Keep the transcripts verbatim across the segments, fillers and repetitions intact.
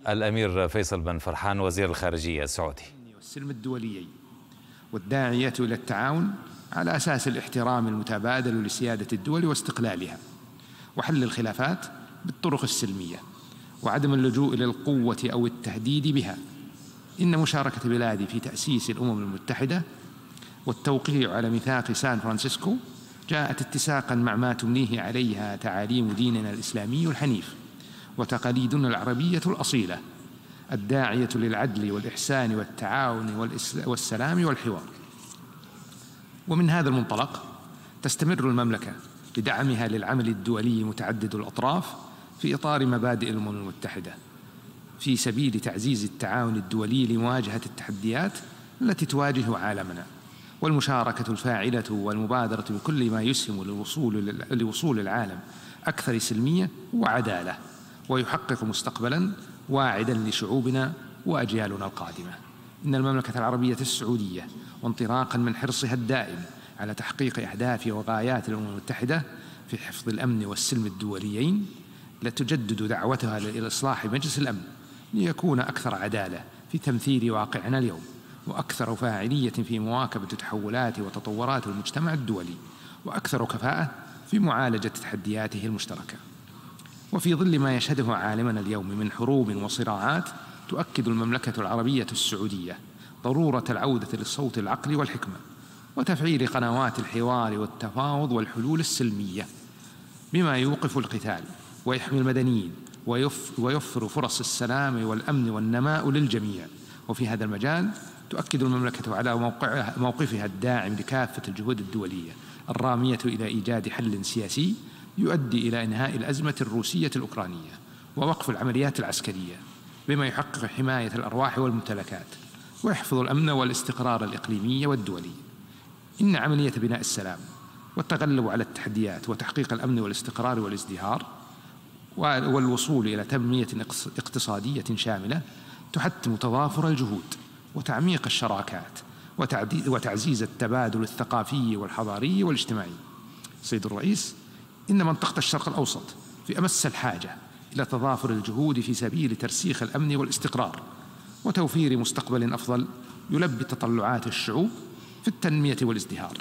الأمير فيصل بن فرحان وزير الخارجية السعودي. والسلم الدوليين والداعية إلى التعاون على أساس الاحترام المتبادل لسيادة الدول واستقلالها، وحل الخلافات بالطرق السلمية، وعدم اللجوء إلى القوة أو التهديد بها. إن مشاركة بلادي في تأسيس الأمم المتحدة والتوقيع على ميثاق سان فرانسيسكو جاءت اتساقا مع ما تمليه عليها تعاليم ديننا الإسلامي الحنيف وتقاليدنا العربية الأصيلة الداعية للعدل والإحسان والتعاون والسلام والحوار. ومن هذا المنطلق تستمر المملكة بدعمها للعمل الدولي متعدد الأطراف في إطار مبادئ الأمم المتحدة في سبيل تعزيز التعاون الدولي لمواجهة التحديات التي تواجه عالمنا، والمشاركة الفاعلة والمبادرة بكل ما يسهم لوصول لوصول العالم أكثر سلمية وعدالة، ويحقق مستقبلا واعدا لشعوبنا وأجيالنا القادمة. إن المملكة العربية السعودية وانطلاقا من حرصها الدائم على تحقيق أهداف وغايات الأمم المتحدة في حفظ الأمن والسلم الدوليين لتجدد دعوتها إلى إصلاح مجلس الأمن ليكون أكثر عدالة في تمثيل واقعنا اليوم، وأكثر فاعلية في مواكبة تحولات وتطورات المجتمع الدولي، وأكثر كفاءة في معالجة تحدياته المشتركة. وفي ظل ما يشهده عالمنا اليوم من حروب وصراعات، تؤكد المملكة العربية السعودية ضرورة العودة للصوت العقل والحكمة وتفعيل قنوات الحوار والتفاوض والحلول السلمية بما يوقف القتال ويحمي المدنيين ويوفر فرص السلام والأمن والنماء للجميع. وفي هذا المجال تؤكد المملكة على موقفها الداعم لكافة الجهود الدولية الرامية إلى إيجاد حل سياسي يؤدي إلى إنهاء الأزمة الروسية الأوكرانية ووقف العمليات العسكرية بما يحقق حماية الأرواح والممتلكات ويحفظ الأمن والاستقرار الإقليمي والدولي. إن عملية بناء السلام والتغلب على التحديات وتحقيق الأمن والاستقرار والازدهار والوصول إلى تنمية اقتصادية شاملة تحتم تضافر الجهود وتعميق الشراكات وتعزيز التبادل الثقافي والحضاري والاجتماعي. سيد الرئيس، إن منطقة الشرق الأوسط في أمس الحاجة إلى تضافر الجهود في سبيل ترسيخ الأمن والاستقرار وتوفير مستقبل أفضل يلبي تطلعات الشعوب في التنمية والازدهار.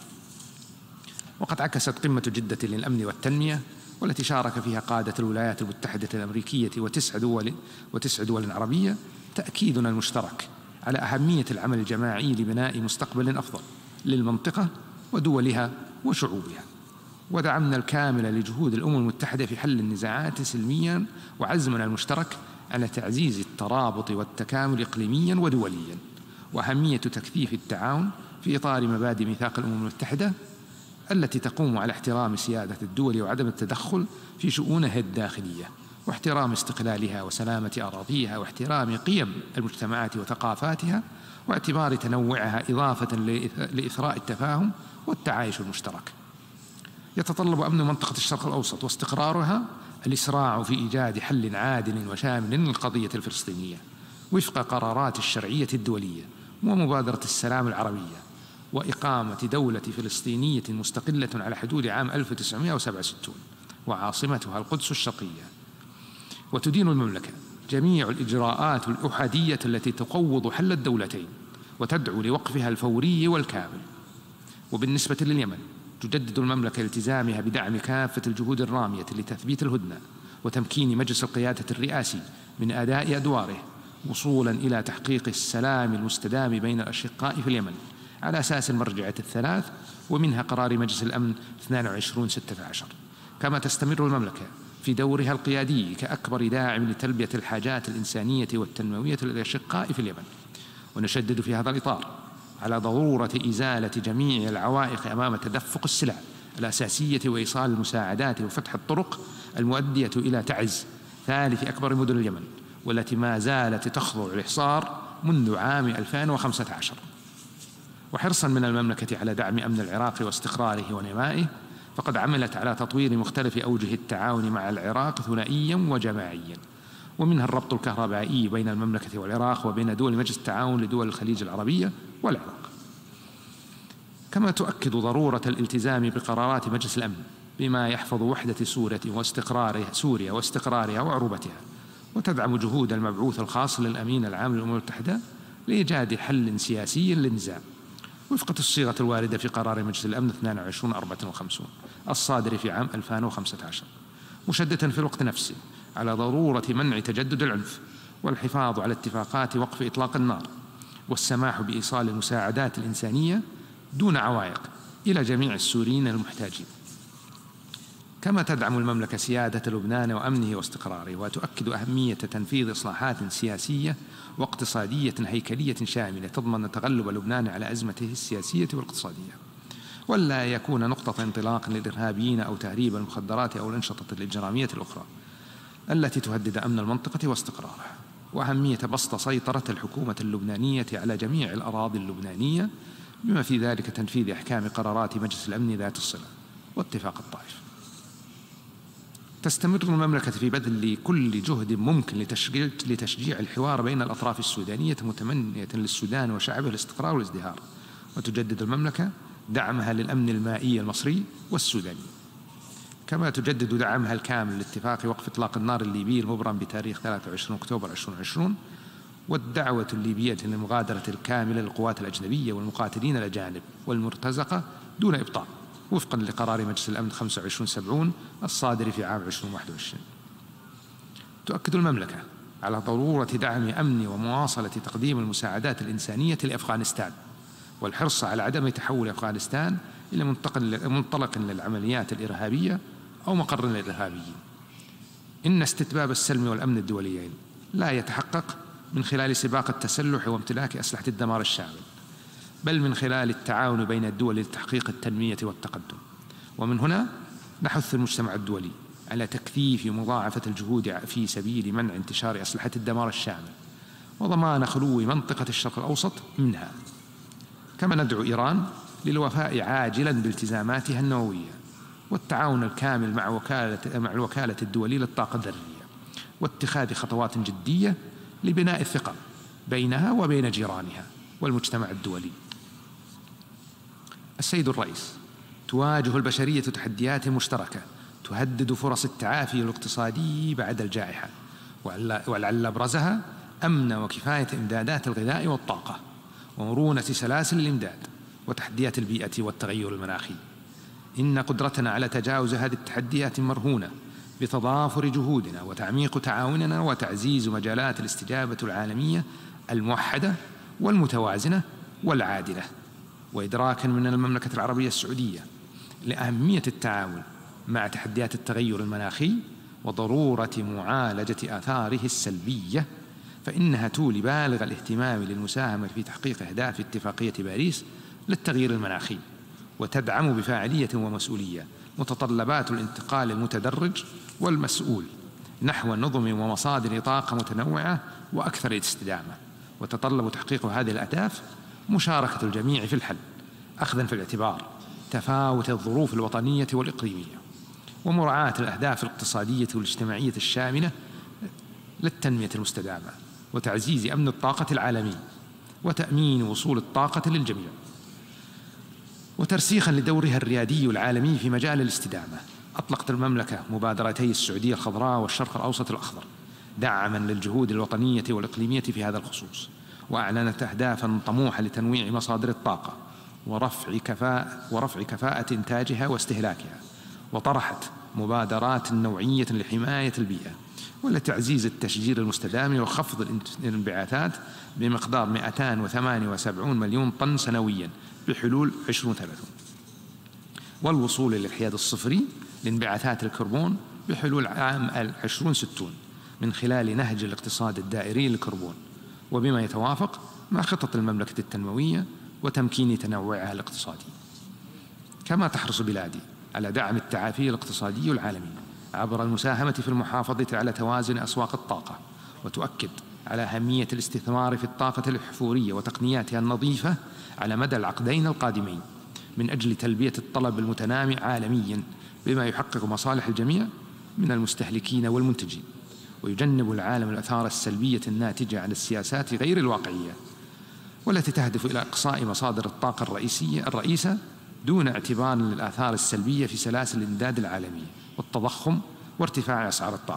وقد عكست قمة جدة للأمن والتنمية، والتي شارك فيها قادة الولايات المتحدة الأمريكية وتسع دول وتسع دول عربية، تأكيدنا المشترك على أهمية العمل الجماعي لبناء مستقبل أفضل للمنطقة ودولها وشعوبها، ودعمنا الكامل لجهود الأمم المتحدة في حل النزاعات سلميا، وعزمنا المشترك على تعزيز الترابط والتكامل إقليميا ودوليا، وأهمية تكثيف التعاون في إطار مبادئ ميثاق الأمم المتحدة التي تقوم على احترام سيادة الدول وعدم التدخل في شؤونها الداخلية، واحترام استقلالها وسلامة أراضيها، واحترام قيم المجتمعات وثقافاتها، واعتبار تنوعها إضافة لإثراء التفاهم والتعايش المشترك. يتطلب أمن منطقة الشرق الأوسط واستقرارها الإسراع في إيجاد حل عادل وشامل للقضية الفلسطينية وفق قرارات الشرعية الدولية ومبادرة السلام العربية، وإقامة دولة فلسطينية مستقلة على حدود عام ألف وتسعمائة وسبعة وستين وعاصمتها القدس الشرقية. وتدين المملكة جميع الإجراءات الأحادية التي تقوض حل الدولتين وتدعو لوقفها الفوري والكامل. وبالنسبة لليمن، تجدد المملكة التزامها بدعم كافة الجهود الرامية لتثبيت الهدنة وتمكين مجلس القيادة الرئاسي من أداء أدواره وصولا إلى تحقيق السلام المستدام بين الأشقاء في اليمن على أساس المرجعية الثلاث، ومنها قرار مجلس الأمن اثنين وعشرين ستة عشر. كما تستمر المملكة في دورها القيادي كأكبر داعم لتلبية الحاجات الإنسانية والتنموية للأشقاء في اليمن. ونشدد في هذا الإطار على ضرورة إزالة جميع العوائق أمام تدفق السلع الأساسية وإيصال المساعدات وفتح الطرق المؤدية إلى تعز ثالث أكبر مدن اليمن، والتي ما زالت تخضع للحصار منذ عام ألفين وخمسة عشر. وحرصا من المملكة على دعم أمن العراق واستقراره ونمائه، فقد عملت على تطوير مختلف أوجه التعاون مع العراق ثنائيا وجماعيا، ومنها الربط الكهربائي بين المملكة والعراق وبين دول مجلس التعاون لدول الخليج العربية والعراق. كما تؤكد ضرورة الالتزام بقرارات مجلس الأمن بما يحفظ وحدة سوريا واستقرارها سوريا واستقرارها وعروبتها وتدعم جهود المبعوث الخاص للأمين العام للأمم المتحدة لإيجاد حل سياسي للنزاع وفق الصيغة الواردة في قرار مجلس الأمن اثنين وعشرين أربعة وخمسين الصادر في عام ألفين وخمسة عشر، مشددا في الوقت نفسه على ضرورة منع تجدد العنف والحفاظ على اتفاقات وقف إطلاق النار والسماح بإيصال المساعدات الإنسانية دون عوائق إلى جميع السوريين المحتاجين. كما تدعم المملكة سيادة لبنان وأمنه واستقراره، وتؤكد أهمية تنفيذ إصلاحات سياسية واقتصادية هيكلية شاملة تضمن تغلب لبنان على أزمته السياسية والاقتصادية، ولا يكون نقطة انطلاق للإرهابيين أو تهريب المخدرات أو الأنشطة الإجرامية الأخرى التي تهدد أمن المنطقة واستقرارها، وأهمية بسط سيطرة الحكومة اللبنانية على جميع الأراضي اللبنانية بما في ذلك تنفيذ أحكام قرارات مجلس الأمن ذات الصلة واتفاق الطائف. تستمر المملكة في بذل كل جهد ممكن لتشجيع, لتشجيع الحوار بين الأطراف السودانية متمنية للسودان وشعبه الاستقرار والازدهار، وتجدد المملكة دعمها للأمن المائي المصري والسوداني، كما تجدد دعمها الكامل لاتفاق وقف إطلاق النار الليبي المبرم بتاريخ ثلاثة وعشرين أكتوبر ألفين وعشرين والدعوة الليبية للمغادرة الكاملة للقوات الأجنبية والمقاتلين الأجانب والمرتزقة دون إبطاء وفقا لقرار مجلس الأمن خمسة وعشرين سبعين الصادر في عام ألفين وواحد وعشرين. تؤكد المملكة على ضرورة دعم أمن ومواصلة تقديم المساعدات الإنسانية لأفغانستان والحرص على عدم تحول أفغانستان إلى منطلق للعمليات الإرهابية أو مقر للإرهابيين. إن استتباب السلم والأمن الدوليين لا يتحقق من خلال سباق التسلح وامتلاك أسلحة الدمار الشامل، بل من خلال التعاون بين الدول لتحقيق التنمية والتقدم. ومن هنا نحث المجتمع الدولي على تكثيف مضاعفة الجهود في سبيل منع انتشار أسلحة الدمار الشامل وضمان خلو منطقة الشرق الأوسط منها، كما ندعو إيران للوفاء عاجلا بالتزاماتها النووية والتعاون الكامل مع وكالة مع الوكالة الدولية للطاقة الذرية واتخاذ خطوات جدية لبناء الثقة بينها وبين جيرانها والمجتمع الدولي. السيد الرئيس، تواجه البشرية تحديات مشتركة تهدد فرص التعافي الاقتصادي بعد الجائحة، ولعل أبرزها أمن وكفاية إمدادات الغذاء والطاقة ومرونة سلاسل الإمداد وتحديات البيئة والتغير المناخي. إن قدرتنا على تجاوز هذه التحديات مرهونة بتضافر جهودنا وتعميق تعاوننا وتعزيز مجالات الاستجابة العالمية الموحدة والمتوازنة والعادلة، وإدراكا من المملكة العربية السعودية لأهمية التعاون مع تحديات التغير المناخي وضرورة معالجة آثاره السلبية، فإنها تولي بالغ الاهتمام للمساهمة في تحقيق أهداف اتفاقية باريس للتغيير المناخي، وتدعم بفاعلية ومسؤولية متطلبات الانتقال المتدرج والمسؤول نحو نظم ومصادر طاقة متنوعة وأكثر استدامة، وتطلب تحقيق هذه الأهداف مشاركة الجميع في الحل، أخذا في الاعتبار تفاوت الظروف الوطنية والإقليمية ومراعاة الأهداف الاقتصادية والاجتماعية الشاملة للتنمية المستدامة وتعزيز أمن الطاقة العالمي وتأمين وصول الطاقة للجميع، وترسيخا لدورها الريادي العالمي في مجال الاستدامة. أطلقت المملكة مبادرتي السعودية الخضراء والشرق الأوسط الأخضر دعما للجهود الوطنية والإقليمية في هذا الخصوص، وأعلنت أهدافا طموحة لتنويع مصادر الطاقة ورفع كفاءة ورفع كفاءة إنتاجها واستهلاكها، وطرحت مبادرات نوعية لحماية البيئة ولتعزيز التشجير المستدام وخفض الانبعاثات بمقدار مئتين وثمانية وسبعين مليون طن سنويا بحلول ألفين وثلاثين، والوصول للحياد الصفري لانبعاثات الكربون بحلول عام ألفين وستين من خلال نهج الاقتصاد الدائري للكربون، وبما يتوافق مع خطط المملكة التنموية وتمكين تنوعها الاقتصادي. كما تحرص بلادي على دعم التعافي الاقتصادي العالمي عبر المساهمة في المحافظة على توازن أسواق الطاقة، وتؤكد على أهمية الاستثمار في الطاقة الأحفورية وتقنياتها النظيفة على مدى العقدين القادمين من أجل تلبية الطلب المتنامي عالميا بما يحقق مصالح الجميع من المستهلكين والمنتجين، ويجنب العالم الآثار السلبية الناتجة عن السياسات غير الواقعية والتي تهدف إلى إقصاء مصادر الطاقة الرئيسية الرئيسة دون اعتبار للآثار السلبية في سلاسل الإمداد العالمية والتضخم وارتفاع أسعار الطاقة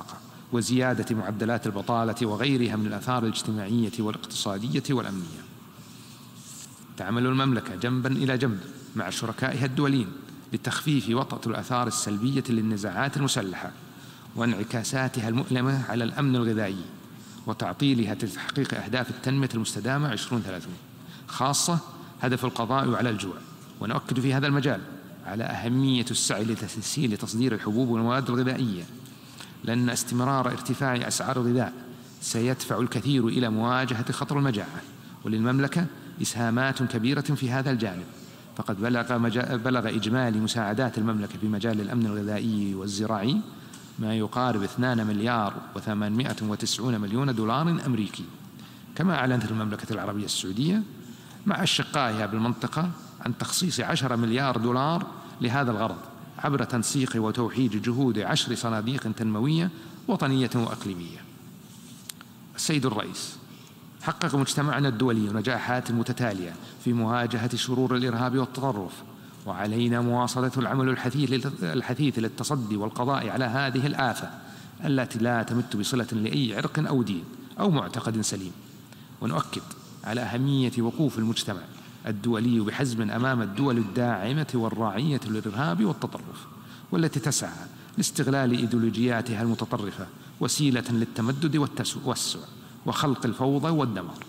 وزيادة معدلات البطالة وغيرها من الآثار الاجتماعية والاقتصادية والأمنية. تعمل المملكة جنبا إلى جنب مع شركائها الدوليين لتخفيف وطأة الآثار السلبية للنزاعات المسلحة وانعكاساتها المؤلمة على الأمن الغذائي وتعطيلها لتحقيق أهداف التنمية المستدامة عشرين ثلاثين، خاصة هدف القضاء على الجوع. ونؤكد في هذا المجال على أهمية السعي لتسهيل تصدير الحبوب والمواد الغذائية، لأن استمرار ارتفاع أسعار الغذاء سيدفع الكثير إلى مواجهة خطر المجاعة. وللمملكة إسهامات كبيرة في هذا الجانب، فقد بلغ, بلغ إجمالي مساعدات المملكة في مجال الأمن الغذائي والزراعي ما يقارب اثنين مليار وثمانمائة وتسعين مليون دولار أمريكي. كما أعلنت المملكة العربية السعودية مع أشقائها بالمنطقة عن تخصيص عشرة مليار دولار لهذا الغرض عبر تنسيق وتوحيد جهود عشر صناديق تنموية وطنية وأقليمية. السيد الرئيس، حقق مجتمعنا الدولي نجاحات متتالية في مواجهة شرور الإرهاب والتطرف، وعلينا مواصلة العمل الحثيث للتصدي والقضاء على هذه الآفة التي لا تمت بصلة لأي عرق أو دين أو معتقد سليم. ونؤكد على أهمية وقوف المجتمع الدولي بحزم أمام الدول الداعمة والراعية للإرهاب والتطرف، والتي تسعى لاستغلال إيديولوجياتها المتطرفة وسيلة للتمدد والتوسع وخلق الفوضى والدمار.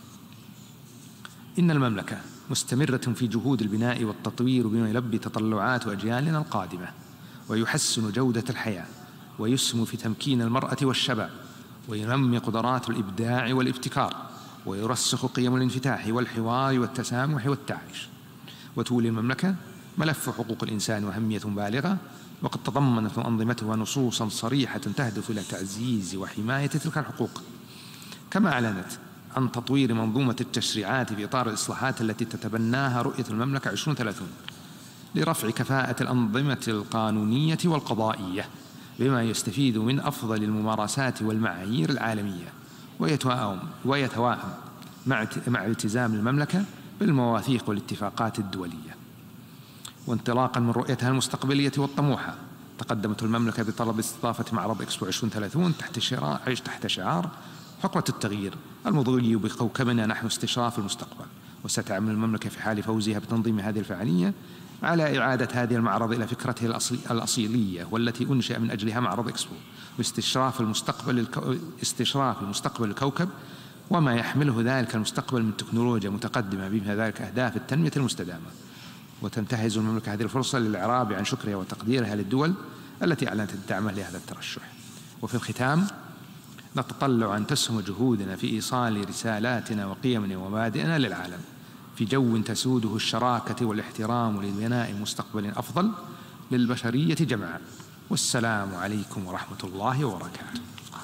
إن المملكة مستمرة في جهود البناء والتطوير بما يلبي تطلعات أجيالنا القادمة ويحسن جودة الحياة ويسهم في تمكين المرأة والشباب وينمي قدرات الإبداع والابتكار ويرسخ قيم الانفتاح والحوار والتسامح والتعايش. وتولي المملكة ملف حقوق الإنسان وأهمية بالغة، وقد تضمنت أنظمتها نصوصا صريحة تهدف إلى تعزيز وحماية تلك الحقوق. كما أعلنت عن تطوير منظومة التشريعات في إطار الإصلاحات التي تتبناها رؤية المملكة عشرين ثلاثين لرفع كفاءة الأنظمة القانونية والقضائية بما يستفيد من أفضل الممارسات والمعايير العالمية، ويتوائم, ويتوائم مع, مع التزام المملكة بالمواثيق والاتفاقات الدولية. وانطلاقا من رؤيتها المستقبلية والطموحة، تقدمت المملكة بطلب استضافة معرض إكسبو عشرين ثلاثين تحت شعار تحت شعار حقبة التغيير المضي بكوكبنا نحو استشراف المستقبل. وستعمل المملكة في حال فوزها بتنظيم هذه الفعالية على إعادة هذه المعرض إلى فكرته الأصيلية والتي أنشأ من أجلها معرض إكسبو، واستشراف المستقبل الكو... استشراف المستقبل الكوكب وما يحمله ذلك المستقبل من تكنولوجيا متقدمة بما ذلك أهداف التنمية المستدامة. وتنتهز المملكة هذه الفرصة للإعراب عن شكرها وتقديرها للدول التي أعلنت دعمها لهذا الترشح. وفي الختام، نتطلع أن تسهم جهودنا في إيصال رسالاتنا وقيمنا ومبادئنا للعالم في جو تسوده الشراكة والاحترام لبناء مستقبل أفضل للبشرية جمعاء. والسلام عليكم ورحمة الله وبركاته.